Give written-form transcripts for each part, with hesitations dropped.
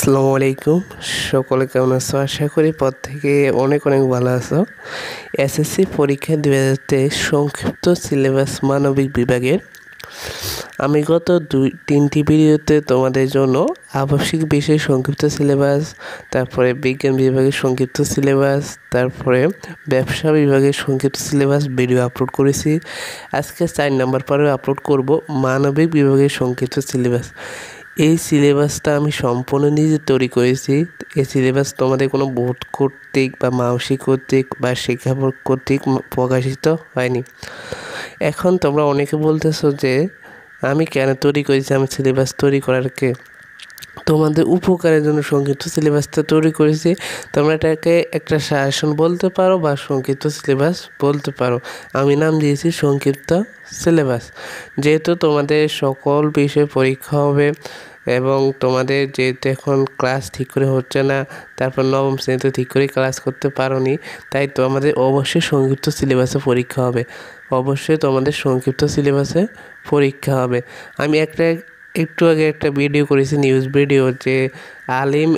আসসালামু আলাইকুম। সকলে কেমন আছো? আশা করি পর থেকে অনেক ভালো আছো। এসএসসি পরীক্ষা 2023 সংক্ষিপ্ত সিলেবাস মানবিক বিভাগের আমি গত 2-3টি ভিডিওতে তোমাদের জন্য আবশ্যিক বিষয় সংক্ষিপ্ত সিলেবাস, তারপরে বিজ্ঞান বিভাগের সংক্ষিপ্ত সিলেবাস, তারপরে ব্যবসা বিভাগের সংক্ষিপ্ত সিলেবাস ভিডিও আপলোড করেছি। আজকে 4 নম্বর পরে আপলোড করব মানবিক বিভাগের সংক্ষিপ্ত সিলেবাস। এই সিলেবাসটা আমি সম্পূর্ণ নিজে তৈরি করেছি। এই সিলেবাস তোমাদের কোনো বোর্ড কর্তৃক বা মাউসি কর্তৃক বা শিক্ষা বোর্ড কর্তৃক প্রকাশিত হয়নি। এখন তোমরা অনেকে বলতেছো যে আমি কেন তৈরি করেছি, আমি সিলেবাস তৈরি করারকে তোমাদের উপকারের জন্য সংক্ষিপ্ত সিলেবাসটা তৈরি করেছি। তোমরা এটাকে একটা সাজেশন বলতে পারো বা সংক্ষিপ্ত সিলেবাস বলতে পারো। আমি নাম দিয়েছি সংক্ষিপ্ত সিলেবাস। যেহেতু তোমাদের সকল বিষয়ে পরীক্ষা হবে এবং তোমাদের যেহেতু এখন ক্লাস ঠিক করে হচ্ছে না, তারপর নবম শ্রেণীতে ঠিক করে ক্লাস করতে পারোনি, তাই তো আমাদের অবশ্যই সংক্ষিপ্ত সিলেবাসে পরীক্ষা হবে। অবশ্যই তোমাদের সংক্ষিপ্ত সিলেবাসে পরীক্ষা হবে। আমি একটু আগে একটা ভিডিও করেছি, নিউজ ভিডিও, যে আলিম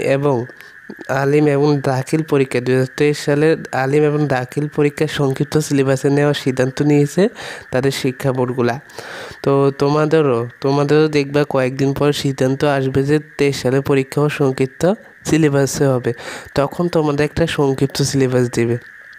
এবং দাখিল পরীক্ষা 2023 সালের আলিম এবং দাখিল পরীক্ষার সংক্ষিপ্ত সিলেবাসে নেওয়ার সিদ্ধান্ত নিয়েছে তাদের শিক্ষা বোর্ডগুলা। তো তোমাদেরও দেখবা কয়েকদিন পর সিদ্ধান্ত আসবে যে 23 সালে পরীক্ষাও সংক্ষিপ্ত সিলেবাসে হবে। তখন তোমাদের একটা সংক্ষিপ্ত সিলেবাস দেবে,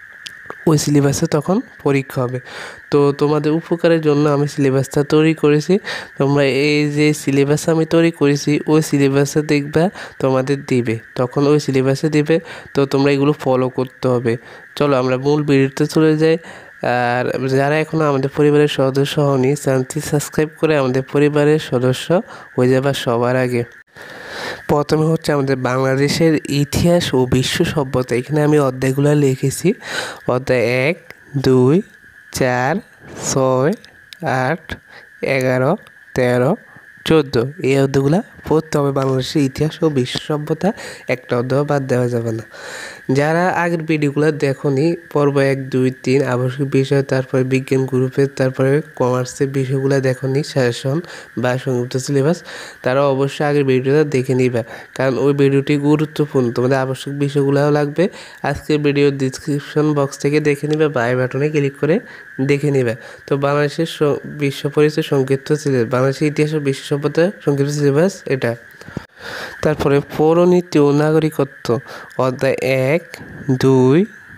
ওই সিলেবাসে তখন পরীক্ষা হবে। তো তোমাদের উপকারের জন্য আমি সিলেবাসটা তৈরি করেছি। তোমরা এই যে সিলেবাস আমি তৈরি করেছি ওই সিলেবাসে দেখবা তোমাদের দিবে, তখন ওই সিলেবাসে দিবে। তো তোমরা এগুলো ফলো করতে হবে। চলো আমরা মূল ভিডিওতে চলে যাই। আর যারা এখনও আমাদের পরিবারের সদস্য হওনি, চ্যানেলটি সাবস্ক্রাইব করে আমাদের পরিবারের সদস্য হয়ে যাবা সবার আগে। প্রথমে হচ্ছে আমাদের বাংলাদেশের ইতিহাস ও বিশ্ব সভ্যতা। এখানে আমি অধ্যায়গুলো লিখেছি। অধ্যায় 1, 2, 4, 6, 8, 11, 13, 14 এই অধ্যায়গুলো পড়তে হবে। বাংলাদেশের ইতিহাস ও বিশ্ব সভ্যতা একটা অধ্যায় বাদ দেওয়া যাবে না। যারা আগের ভিডিওগুলো দেখোনি, পর্ব 1, 2, 3 আবশ্যিক বিষয়, তারপরে বিজ্ঞান গ্রুপের, তারপরে কমার্সের বিষয়গুলো দেখোনি সাজেশন বা সংযুক্ত সিলেবাস, তারা অবশ্যই আগের ভিডিওটা দেখে নিবে, কারণ ওই ভিডিওটি গুরুত্বপূর্ণ। তোমাদের আবশ্যিক বিষয়গুলোও লাগবে। আজকের ভিডিওর ডিসক্রিপশন বক্স থেকে দেখে নিবে বা আই বাটনে ক্লিক করে দেখে নিবে। তো বাংলাদেশের বিশ্ব পরিচয় সংক্ষিপ্ত সিলেবাস, বাংলাদেশের ইতিহাস ও বিশ্ব সভ্যতা সংক্ষিপ্ত সিলেবাস এটা। তারপরে পৌরনীতি ও নাগরিকত্ব অধ্যায় 1, 2,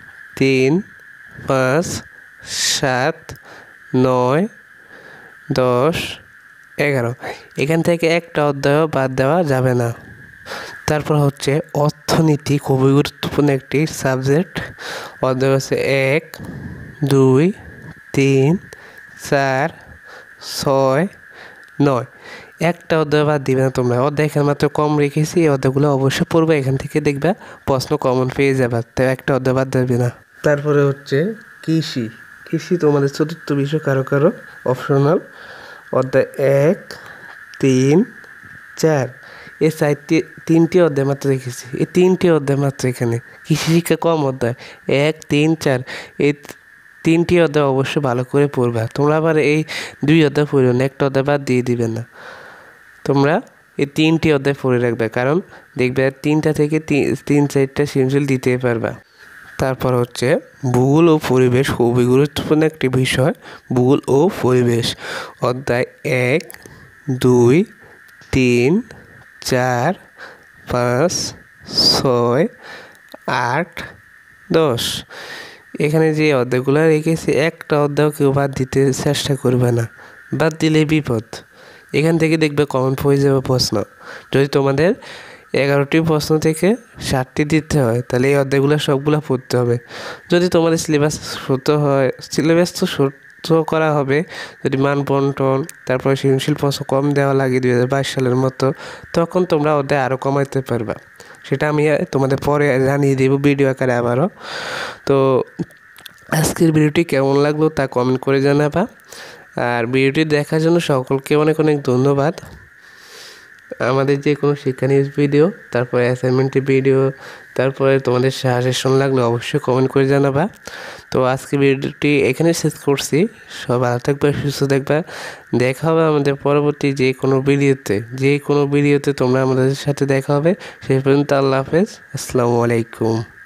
3, 5, 7, 9, 10, 11 এখান থেকে একটা অধ্যায়ও বাদ দেওয়া যাবে না। তারপর হচ্ছে অর্থনীতি, খুবই গুরুত্বপূর্ণ একটি সাবজেক্ট। অধ্যায় হচ্ছে 1, 2, 3, 4, 6, 9 একটা অধ্যায় বাদ দিবে না তোমরা। অধ্যায় এখানে মাত্র কম রেখেছি, এই অধ্যায়গুলো অবশ্যই পড়বে। এখান থেকে দেখবা প্রশ্ন কমন পেয়ে যাবে, তাই একটা অধ্যায় বাদ দেবে না। তারপরে হচ্ছে কৃষি তোমাদের চতুর্থ বিষয়, কারো অপশনাল। অধ্যায় 1, 3, 4 এই তিনটি অধ্যায় মাত্র রেখেছি। এই 3টি অধ্যায় মাত্র এখানে। কৃষি শিক্ষা কম অধ্যায় 1, 3, 4 এই 3টি অধ্যায় অবশ্যই ভালো করে পড়বা। তোমরা আবার এই 2 অধ্যায় পড়ো না, একটা অধ্যায় বাদ দিয়ে দিবে না। তোমরা এই 3টি অধ্যায় পড়ে রাখবে, কারণ দেখবে 3টা থেকে 3-4টা সৃজনশীল দিতে পারবা। তারপর হচ্ছে ভূগোল ও পরিবেশ, খুবই গুরুত্বপূর্ণ একটি বিষয়। ভূগোল ও পরিবেশ অধ্যায় 1, 2, 3, 4, 5, 6, 8, 10 এখানে যে অধ্যায়গুলো রেখেছি একটা অধ্যায় কেউ বাদ দিতে চেষ্টা করবে না, বাদ দিলে বিপদ। এখান থেকে দেখবে কমন হয়ে যাবে প্রশ্ন। যদি তোমাদের 11টি প্রশ্ন থেকে 7টি দিতে হয়, তাহলে এই অধ্যায়গুলো সবগুলো পড়তে হবে। যদি তোমাদের সিলেবাস ছোট হয়, সিলেবাস তো ছোট করা হবে। যদি মান বন্টন, তারপরে সৃজনশীল প্রশ্ন কম দেওয়া লাগে 2022 সালের মতো, তখন তোমরা অধ্যায় আরও কমাইতে পারবা। সেটা আমি তোমাদের পরে জানিয়ে দেবো ভিডিও আকারে আবারও। তো আজকের ভিডিওটি কেমন লাগলো তা কমেন্ট করে জানাবা। আর ভিডিওটি দেখার জন্য সকলকে অনেক ধন্যবাদ। আমাদের যে কোনো শিক্ষা নিউজ ভিডিও, তারপরে অ্যাসাইনমেন্টের ভিডিও, তারপরে তোমাদের সাজেশন লাগলে অবশ্যই কমেন্ট করে জানাবা। তো আজকে ভিডিওটি এখানে শেষ করছি। সব ভালো থাকবে, সুস্থ থাকবে। দেখা হবে আমাদের পরবর্তী যে কোনো ভিডিওতে তোমরা আমাদের সাথে দেখা হবে। সেই পর্যন্ত আল্লাহ হাফেজ, আসসালামু আলাইকুম।